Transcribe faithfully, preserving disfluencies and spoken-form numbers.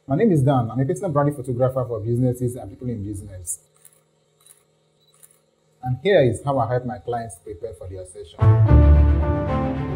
My name is Dan. I'm a personal branding photographer for businesses and people in business. And here is how I help my clients prepare for their session.